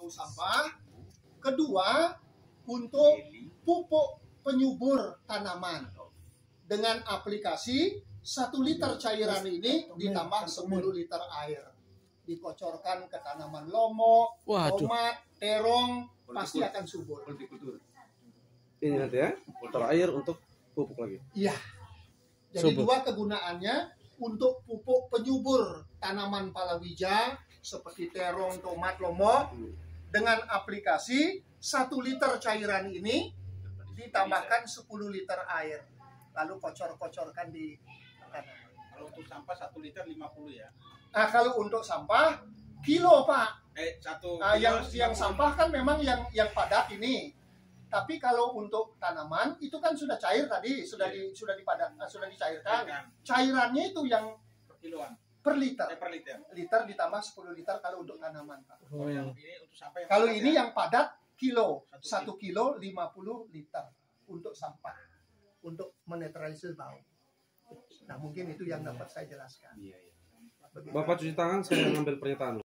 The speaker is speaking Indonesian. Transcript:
untuk sampah. Kedua, untuk pupuk penyubur tanaman. Dengan aplikasi 1 liter cairan ini ditambah 10 liter air. Dikocorkan ke tanaman lomo, tomat, terong, pasti akan subur. Ini nanti ya, filter air untuk pupuk lagi. Iya. Jadi dua kegunaannya untuk pupuk penyubur tanaman palawija seperti terong, tomat, lomo. Dengan aplikasi 1 liter cairan ini ditambahkan 10 liter air. Lalu kocor-kocorkan di tanaman. Kalau untuk sampah 1 liter 50 ya. Nah, kalau untuk sampah kilo, Pak. 1 yang sampah kan memang yang padat ini. Tapi kalau untuk tanaman itu kan sudah cair tadi, sudah dicairkan. Cairannya itu yang per kiloan. Per liter. Per liter. Liter ditambah 10 liter kalau untuk tanaman, Pak. Yang ini untuk sampah yang kalau padat ini ya? yang padat kilo, 1 kilo 50 liter untuk sampah. Untuk menetralisir bau. Nah, mungkin itu yang dapat saya jelaskan. Bapak cuci tangan, saya ngambil pernyataan.